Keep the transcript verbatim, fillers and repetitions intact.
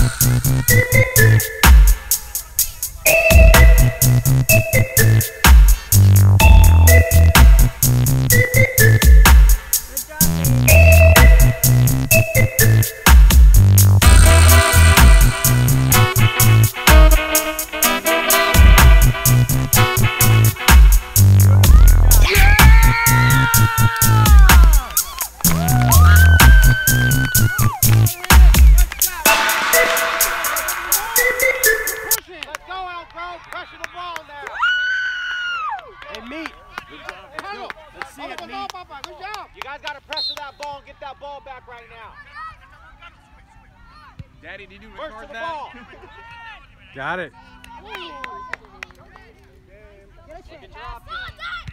Pressure the ball now. Hey, Meat. Good job. Let's go. Let's see it, Meat. Good job. You guys got to pressure that ball and get that ball back right now. Daddy, did you First record to the that? ball. Got it. Good job.